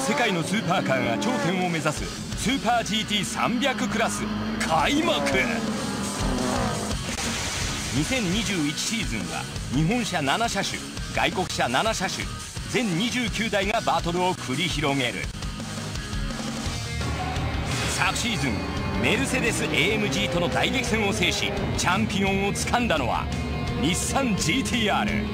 世界のスーパーカーが頂点を目指すスーパー GT300 クラス開幕。2021シーズンは日本車7車種、外国車7車種、全29台がバトルを繰り広げる。昨シーズンメルセデス AMG との大激戦を制しチャンピオンをつかんだのは日産 GTR。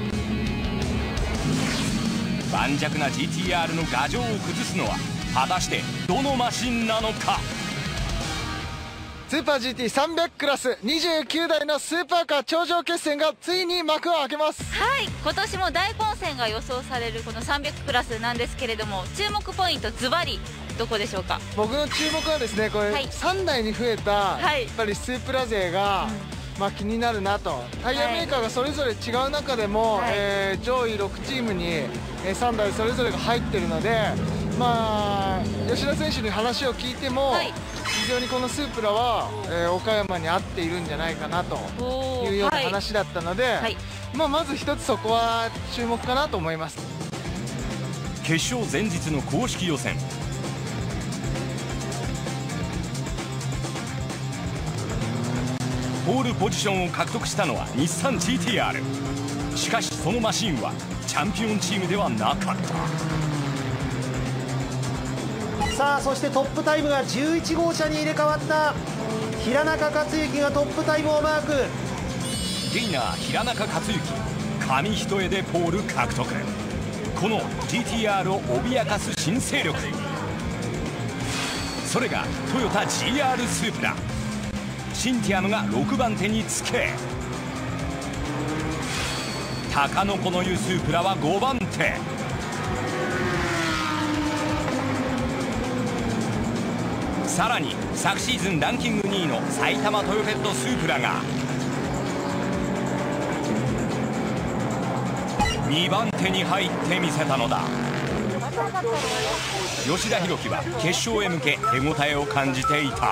盤石な GTR の牙城を崩すのは果たしてどのマシンなのか。 スーパー GT300 クラス29台のスーパーカー頂上決戦がついに幕を開けます。 はい、今年も大混戦が予想されるこの300クラスなんですけれども、注目ポイントズバリどこでしょうか。 僕の注目はですね、これ、 はい、 3台に増えた、 はい、 やっぱりスープラ勢が、まあ気になるなと。タイヤメーカーがそれぞれ違う中でも、はい、上位6チームに3台それぞれが入ってるので、まあ吉田選手に話を聞いても、はい、非常にこのスープラは、岡山に合っているんじゃないかなというような話だったので、はい、まあまず一つそこは注目かなと思います。 決勝前日の公式予選、ポールポジションを獲得したのは日産 GTR。 しかしそのマシンはチャンピオンチームではなかった。 さあそしてトップタイムが11号車に入れ替わった平中克之がトップタイムをマーク。 ゲイナー平中克之、紙一重でポール獲得。この GTR を脅かす新勢力、それがトヨタ GR スープラ。シンティアムが6番手につけ、高野子の湯スープラは5番手。さらに昨シーズンランキング2位の埼玉トヨペットスープラが2番手に入ってみせたのだ。吉田裕樹は決勝へ向け手応えを感じていた。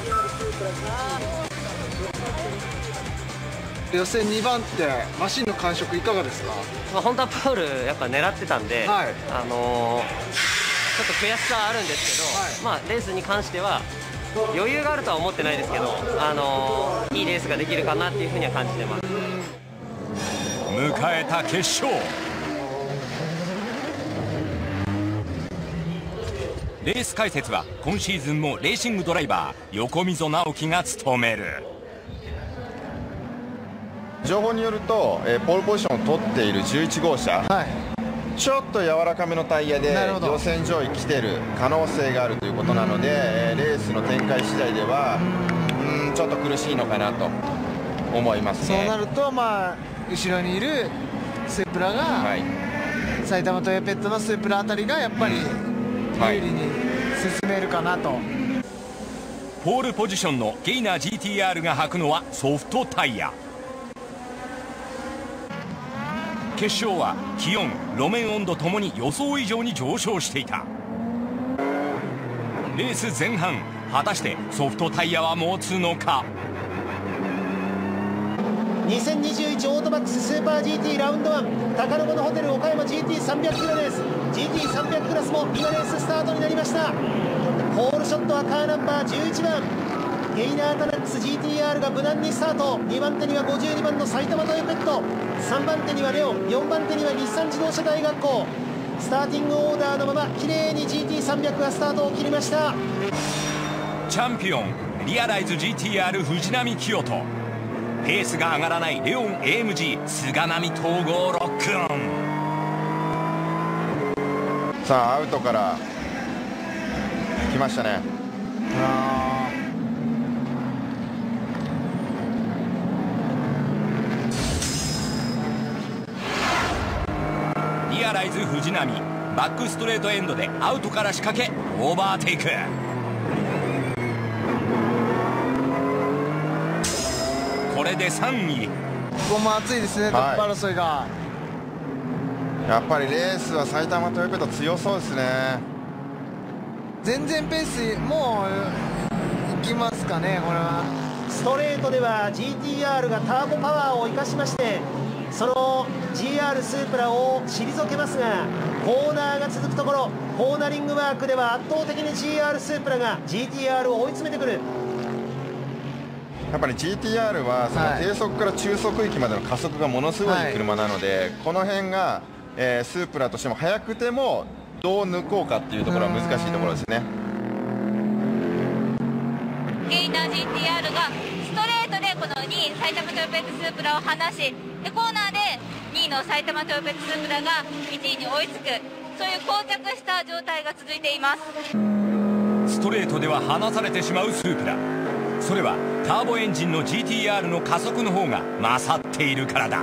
予選2番手、マシンの感触いかがですか。 本当はポールやっぱ狙ってたんで、はい、ちょっと悔しさはあるんですけど、はい、まあレースに関しては余裕があるとは思ってないですけど、いいレースができるかなっていうふうには感じてます。 迎えた決勝、レース解説は今シーズンもレーシングドライバー横溝直樹が務める。 情報によると、ポールポジションを取っている11号車、はい、ちょっと柔らかめのタイヤで予選上位来てる可能性があるということなので、レースの展開次第ではちょっと苦しいのかなと思いますね。 そうなると、まあ、後ろにいるスープラが、はい、埼玉トヨペットのスープラあたりがやっぱり有利に進めるかなと、はい、 ポールポジションのゲイナー GTR が履くのはソフトタイヤ。決勝は気温、路面温度ともに予想以上に上昇していた。レース前半、果たしてソフトタイヤは持つのか。 2021オートバックススーパー GT ラウンド1高野のホテル岡山 GT300 キロレース GT300 クラスも今レーススタートになりました。ポールショットはカーナンバー11番ゲイナータナックス GTR が無難にスタート。2番手には52番の埼玉トヨペット、3番手にはレオン、4番手には日産自動車大学校。スターティングオーダーのまま綺麗に GT300 がスタートを切りました。 チャンピオンリアライズ GTR 藤波清人、ペースが上がらないレオン AMG 菅波統合ロックオン。 さあアウトから来ましたね。 リアライズ藤波、バックストレートエンドでアウトから仕掛けオーバーテイク。これで3位。 ここも熱いですね、トップ争いが。 やっぱりレースは埼玉トヨペット強そうですね。 全然ペースもういきますかね。これはストレートでは GTR がターボパワーを生かしましてその GR スープラを退けますが、 コーナーが続くところ、コーナリングワークでは圧倒的に GR スープラが GTR を追い詰めてくる。 やっぱり GTR はその低速から中速域までの加速がものすごい車なので、この辺が、スープラとしても速くてもどう抜こうかっていうところは難しいところですね。 ゲイナー GTR がストレートでこの2位埼玉トヨペットスープラを離し、でコーナーで2位の埼玉トヨペットスープラが1位に追いつく、そういう膠着した状態が続いています。 ストレートでは離されてしまうスープラ、それはターボエンジンの GTR の加速の方が勝っているからだ。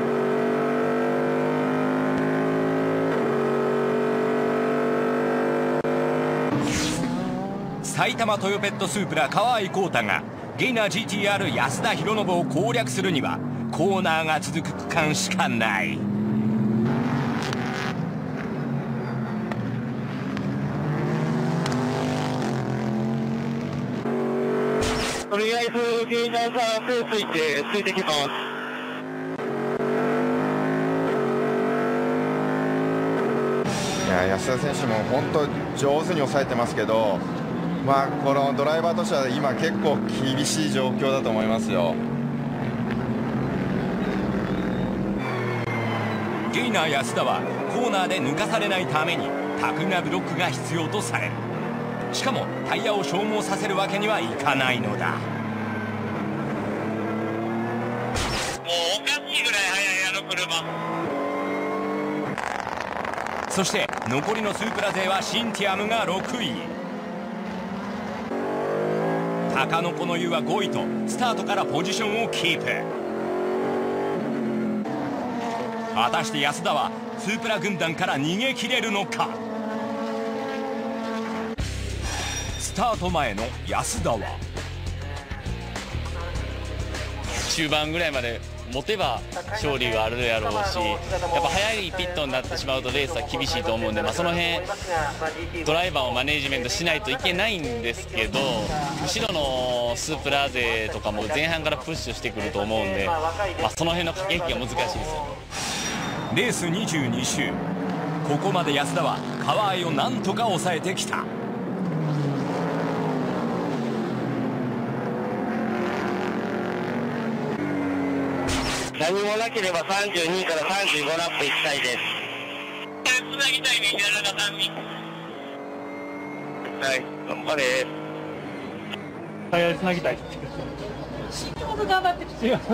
埼玉トヨペットスープラ川合浩太がゲイナー GTR 安田博信を攻略するにはコーナーが続く区間しかない。 とりあえずゲイナーさんペースいってついてきます。 いや安田選手も本当上手に抑えてますけど、このドライバーとしては今結構厳しい状況だと思いますよ。 ゲイナー安田はコーナーで抜かされないためにタフなブロックが必要とされる。しかもタイヤを消耗させるわけにはいかないのだ。 もうおかしいぐらい速いあの車。 そして残りのスープラ勢はシンティアムが6位、高野の湯は5位とスタートからポジションをキープ。果たして安田はスープラ軍団から逃げ切れるのか。スタート前の安田は中盤ぐらいまで持てば勝利があるやろうし、やっぱ早いピットになってしまうとレースは厳しいと思うんで、その辺ドライバーをマネージメントしないといけないんですけど、後ろのスープラ勢とかも前半からプッシュしてくると思うんで、その辺の駆け引きが難しいですよ。 レース22周、ここまで安田は川合をなんとか抑えてきた。 何もなければ32から35ラップいきたいです。つなぎたいね、平中さんに。はい、頑張れ。 タイヤでつなぎたいって。死ぬほど頑張ってきてる。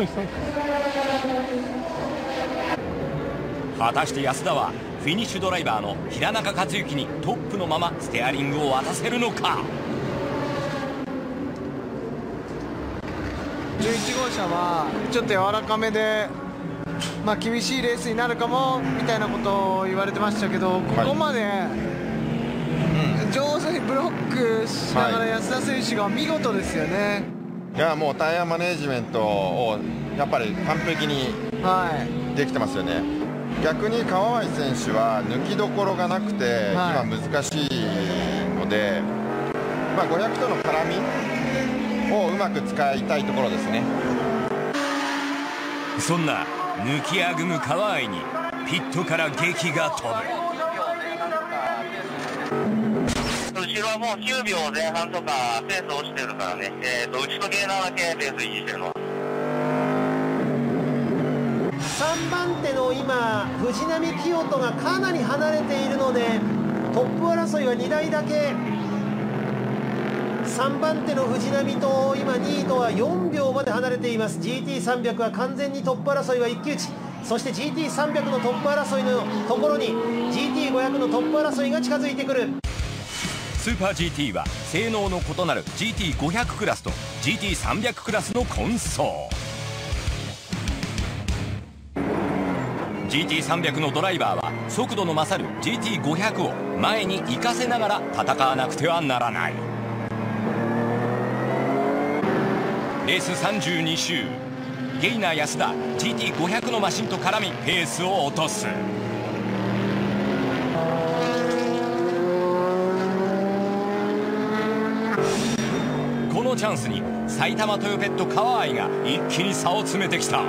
果たして安田はフィニッシュドライバーの平中克之にトップのままステアリングを渡せるのか。 11号車はちょっと柔らかめで、厳しいレースになるかもみたいなことを言われてましたけど、ここまで上手にブロックしながら安田選手が見事ですよね。 いやもうタイヤマネージメントをやっぱり完璧にできてますよね。逆に川合選手は抜きどころがなくて今難しいので、500との絡みをうまく使いたいところですね。 そんな抜きあぐむ川合にピットから檄が飛ぶ。 後ろはもう9秒前半とかペース落ちてるからね、うちとゲーナーだけペース維持してるのは。 3番手の今藤波清人がかなり離れているので、トップ争いは2台だけ。3番手の藤波と今2位とは4秒まで離れています。 GT300 は完全にトップ争いは一騎打ち。そして GT300 のトップ争いのところに GT500 のトップ争いが近づいてくる。 スーパー GT は性能の異なる GT500 クラスと GT300 クラスの混走。 GT300 のドライバーは速度の勝る GT500 を前に行かせながら戦わなくてはならない。レース32周、ゲイナー安田 GT500 のマシンと絡みペースを落とす。このチャンスに埼玉トヨペット川合が一気に差を詰めてきた。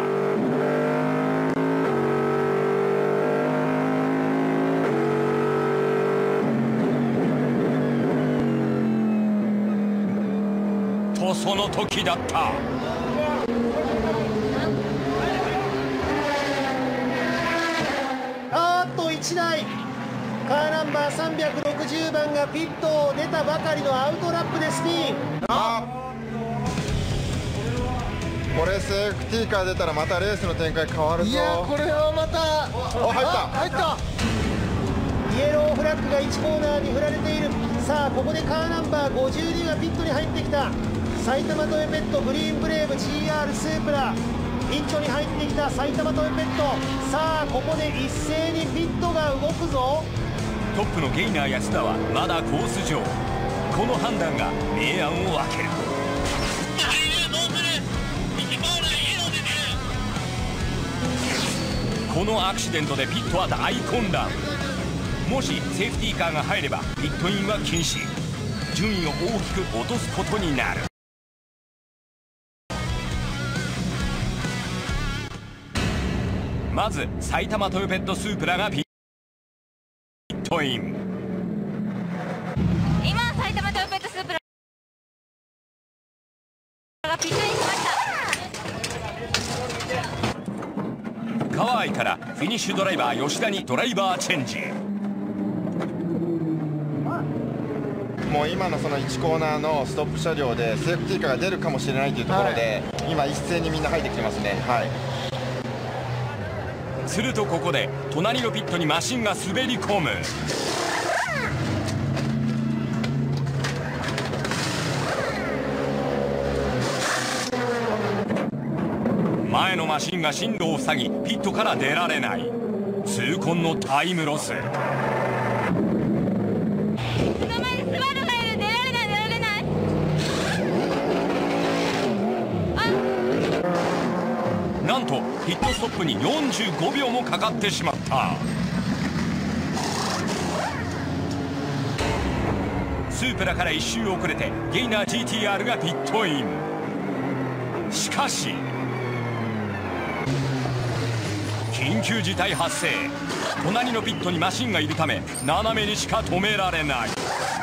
とその時だった。 1台カーナンバー360番がピットを出たばかりのアウトラップでスピン。 これセーフティーカー出たらまたレースの展開変わるぞ。 いやこれはまた入った。 イエローフラッグが1コーナーに振られている。さあここでカーナンバー52がピットに入ってきた。埼玉トヨペットグリーンブレーブ GR スープラピッチョに入ってきた埼玉トヨペット。さあここで一斉にピットが動くぞ。 トップのゲイナー安田はまだコース上。この判断が明暗を分ける。このアクシデントでピットは大混乱。もしセーフティーカーが入ればピットインは禁止。順位を大きく落とすことになる。まず埼玉トヨペットスープラがピットイン。 今埼玉トヨペットスープラがピットインしました。 川合からフィニッシュドライバー吉田にドライバーチェンジ。 もう今のその1コーナーのストップ車両でセーフティーカーが出るかもしれないというところで、今一斉にみんな入ってきてますね。 するとここで隣のピットにマシンが滑り込む。前のマシンが進路を塞ぎピットから出られない。痛恨のタイムロス。なんとピットストップに45秒もかかってしまった。スープラから1周遅れてゲイナー GTR がピットイン。しかし緊急事態発生。隣のピットにマシンがいるため斜めにしか止められない。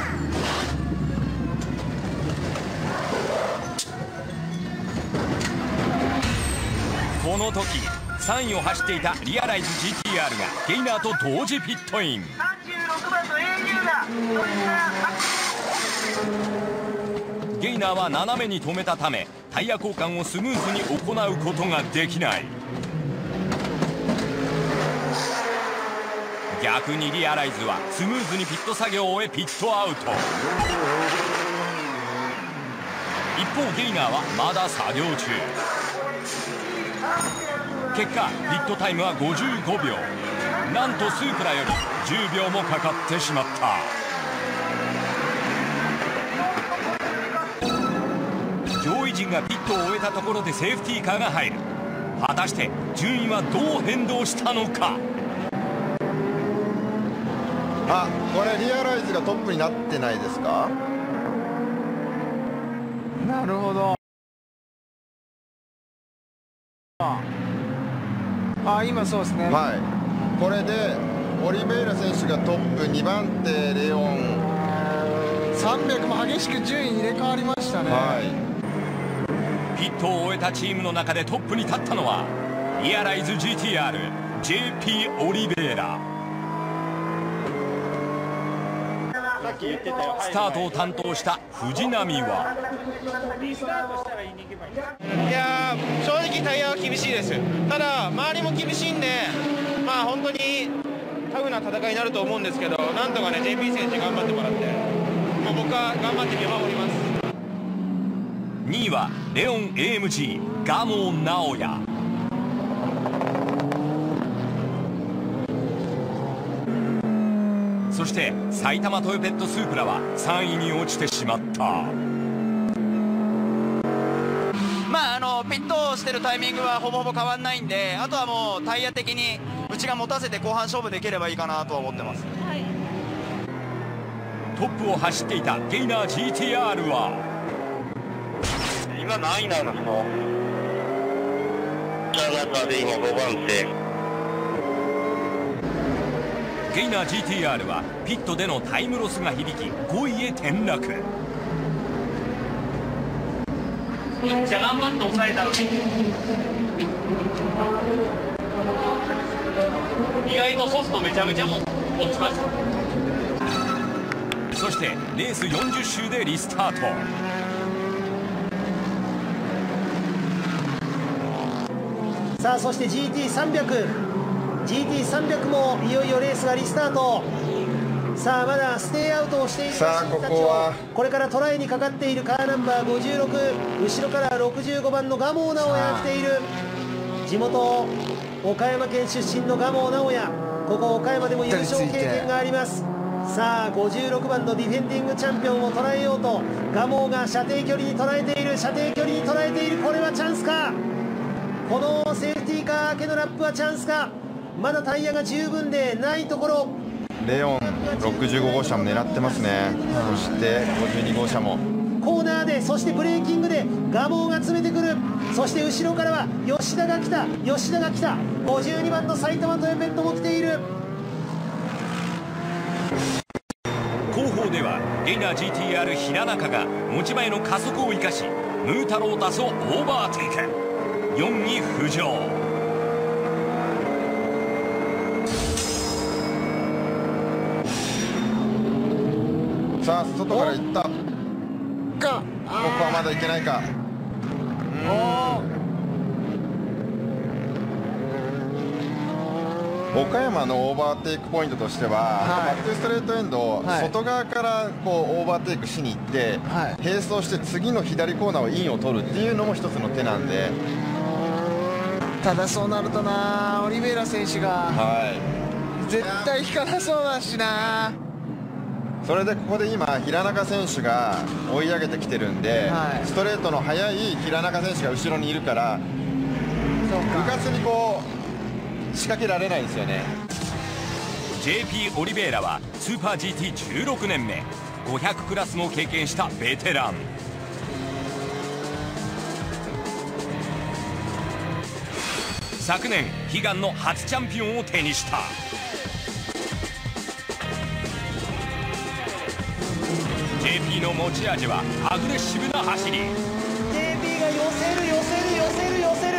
この時3位を走っていたリアライズ GTR がゲイナーと同時ピットイン。ゲイナーは斜めに止めたためタイヤ交換をスムーズに行うことができない。逆にリアライズはスムーズにピット作業を終えピットアウト。一方ゲイナーはまだ作業中。結果ピットタイムは55秒。なんとスープラより10秒もかかってしまった。上位陣がピットを終えたところでセーフティーカーが入る。果たして順位はどう変動したのか。 これリアライズがトップになってないですか。 なるほど。今そうですね。 これでオリベイラ選手がトップ、2番手レオン。 300も激しく順位入れ替わりましたね。 ピットを終えたチームの中でトップに立ったのはリアライズ GTR JP オリベイラ。スタートを担当した藤波は、 いや正直タイヤは厳しいです。ただ周りも厳しいんで、本当にタフな戦いになると思うんですけど、なんとかね JP 選手頑張ってもらって、僕は頑張って見守ります。 2位はレオン AMG 蒲生直哉。そして埼玉トヨペットスープラは3位に落ちてしまった。 ピットをしてるタイミングはほぼほぼ変わんないんで、あとはもうタイヤ的に内が持たせて後半勝負できればいいかなとは思ってます。 トップを走っていたゲイナー GTR は今何位なんですか。中で今5番手。 ゲイナー GTR はピットでのタイムロスが響き5位へ転落。 めっちゃ頑張って抑えたのに意外とソフトめちゃめちゃ落ちました。 そしてレース40周でリスタート。 さあそして GT300 もいよいよレースがリスタート。さあまだステイアウトをしているさあここはこれからトライにかかっているカーナンバー56、後ろから65番の蒲生直也が来ている。地元岡山県出身の蒲生直也、ここ岡山でも優勝経験があります。さあ56番のディフェンディングチャンピオンを捉えようと蒲生が射程距離に捉えている、これはチャンスか。このセーフティーカー明けのラップはチャンスか。まだタイヤが十分でないところ。 レオン65号車も狙ってますね。そして52号車もコーナーで、そしてブレーキングで蒲生が詰めてくる。そして後ろからは吉田が来た。52番の埼玉トヨペットも来ている。 後方ではゲイナー GTR 平中が持ち前の加速を生かしムータロータスをオーバーテイク、4位浮上。 さあ外から行ったか、ここはまだいけないか。岡山のオーバーテイクポイントとしては、バックストレートエンド、外側からこうオーバーテイクしに行って、並走して次の左コーナーをインを取るっていうのも一つの手なんで。 ただそうなるとな、オリベイラ選手が絶対引かなそうだしな。 それでここで今平中選手が追い上げてきてるんで、ストレートの速い平中選手が後ろにいるからうかつにこう仕掛けられないですよね。 JP オリベイラはスーパー GT16 年目、500クラスも経験したベテラン。昨年悲願の初チャンピオンを手にした。JP の持ち味はアグレッシブな走り。 JP が寄せる。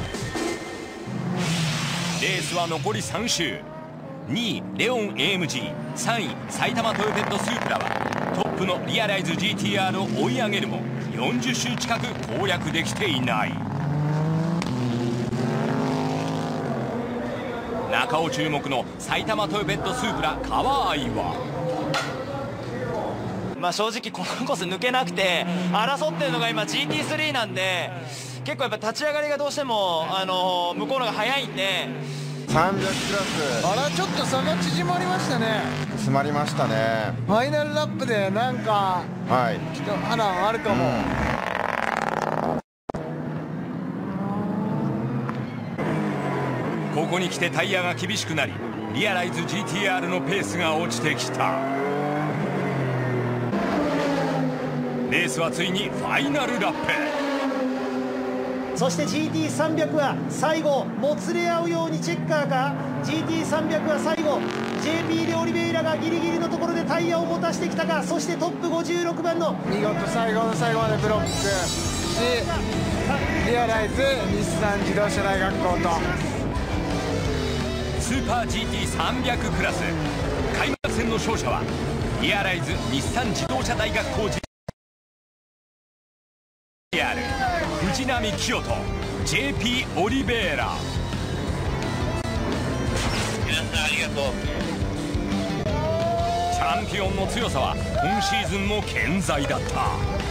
レースは残り3周。2位レオン AMG、 3位埼玉トヨペットスープラはトップのリアライズ GTR を追い上げるも40周近く攻略できていない。中尾注目の埼玉トヨペットスープラ川合は正直このコース抜けなくて争ってるのが今 GT3 なんで、結構やっぱ立ち上がりがどうしても向こうのが速いんで。 300クラス、 あらちょっと差が縮まりましたね。 詰まりましたね。 ファイナルラップでなんか一波乱あるかも。 ここに来てタイヤが厳しくなりリアライズ GTR のペースが落ちてきた。レースはついにファイナルラップ。 そして GT300 は最後もつれ合うようにチェッカーか。 GT300 は最後 JP でオリベイラがギリギリのところでタイヤを持たしてきたか。そしてトップ56番の見事最後の最後までブロックし、リアライズ日産自動車大学校とスーパー GT300 クラス開幕戦の勝者はリアライズ日産自動車大学校藤波清人、 JP オリベイラ。 皆さんありがとう。 チャンピオンの強さは今シーズンも健在だった。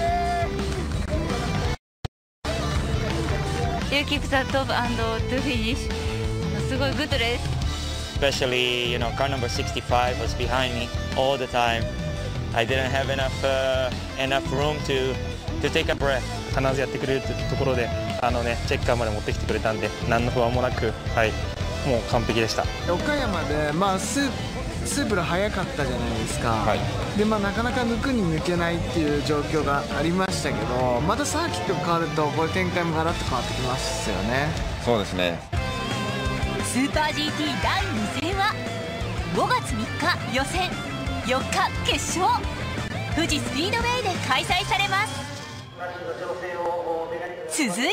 You keep the top and to finish. すごいグッドです。 Especially, car number 65 was behind me all the time. I didn't have enough room to take a breath. 必ずやってくれるというところでチェッカーまで持ってきてくれたんで何の不安もなく、もう完璧でした。 岡山で、スープラ速かったじゃないですか、でなかなか抜くに抜けないっていう状況がありましたけど、またサーキットが変わるとこれ展開もガラッと変わってきますよね。 そうですね。 スーパー GT 第2戦は5月3日予選、4日決勝、富士スピードウェイで開催されます。 続いては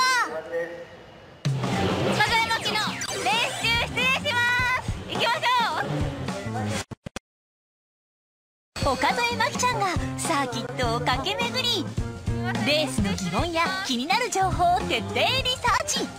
岡添真希のレース中失礼します。行きましょう。 岡添真希ちゃんがサーキットを駆け巡り、レースの疑問や気になる情報を徹底リサーチ。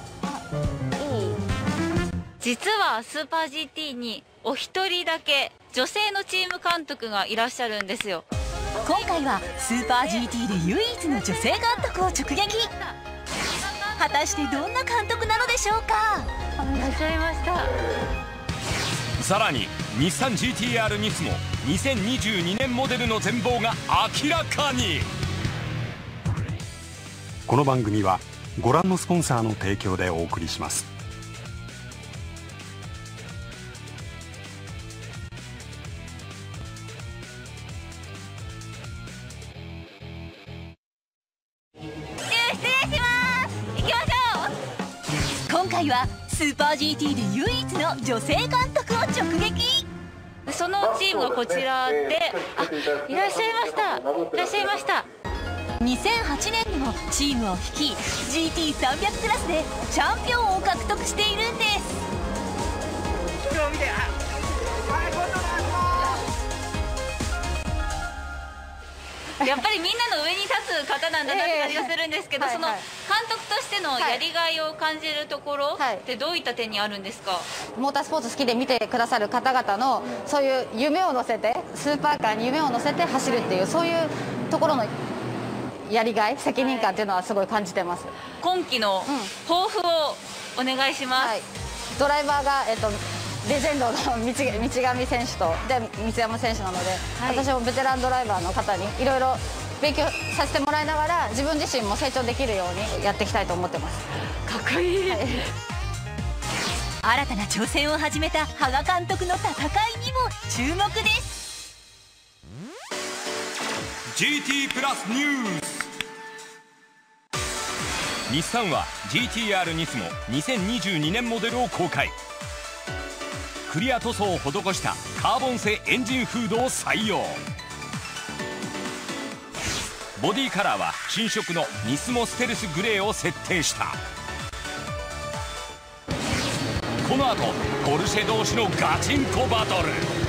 実はスーパー GT にお一人だけ女性のチーム監督がいらっしゃるんですよ。 今回はスーパー GT で唯一の女性監督を直撃。果たしてどんな監督なのでしょうか。 いらっしゃいました。 さらに日産 GT-R ニスモ2022年モデルの全貌が明らかに。 この番組はご覧のスポンサーの提供でお送りします。 今回はスーパー GT で唯一の女性監督を直撃。 そのチームがこちらで、いらっしゃいました。いらっしゃいました。 2008年にもチームを率い GT300 クラスでチャンピオンを獲得しているんです。 それを見て、 やっぱりみんなの上に立つ方なんだなって感じがするんですけど、その監督としてのやりがいを感じるところってどういった点にあるんですか？ モータースポーツ好きで見てくださる方々のそういう夢を乗せて、スーパーカーに夢を乗せて走るっていう、そういうところのやりがい、責任感っていうのはすごい感じてます。 今季の抱負をお願いします。 ドライバーが、レジェンドの道上選手とで三山選手なので、私もベテランドライバーの方にいろいろ勉強させてもらいながら、自分自身も成長できるようにやっていきたいと思ってます。 かっこいい、 新たな挑戦を始めた羽賀監督の戦いにも注目です。 GT プラスニュース。日産は GT-R ニスモ2022年モデルを公開。クリア塗装を施したカーボン製エンジンフードを採用。ボディカラーは新色のニスモステルスグレーを設定した。この後ポルシェ同士のガチンコバトル。